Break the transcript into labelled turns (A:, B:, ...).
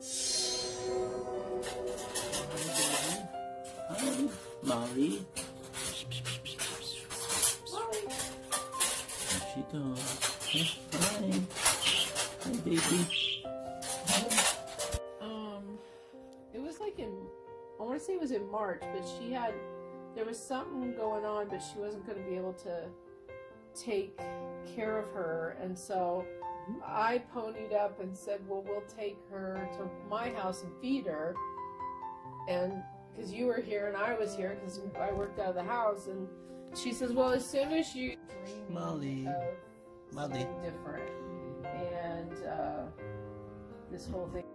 A: Hi, Molly. There she goes. Hi. Hi, baby.
B: It was like I want to say it was in March, but there was something going on, but she wasn't going to be able to take care of her, and so I ponied up and said, well, we'll take her to my house and feed her, and because you were here and I was here because I worked out of the house, and she says, well, as soon as you
A: Molly.
B: of something different, and this whole thing